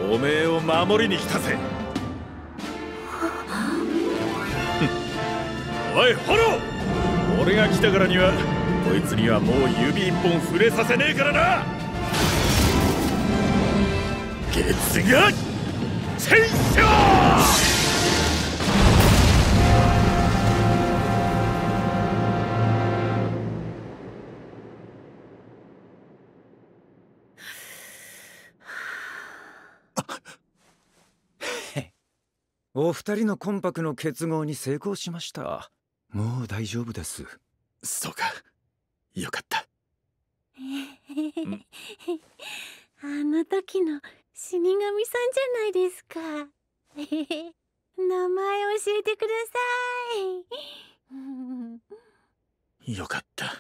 おめえを守りに来たぜ。おいホロー、俺が来たからにはこいつにはもう指一本触れさせねえからな。月が戦勝。 お二人の魂魄の結合に成功しました。もう大丈夫です。 そうか、よかった。 あの時の死神さんじゃないですか。名前教えてください。 よかった。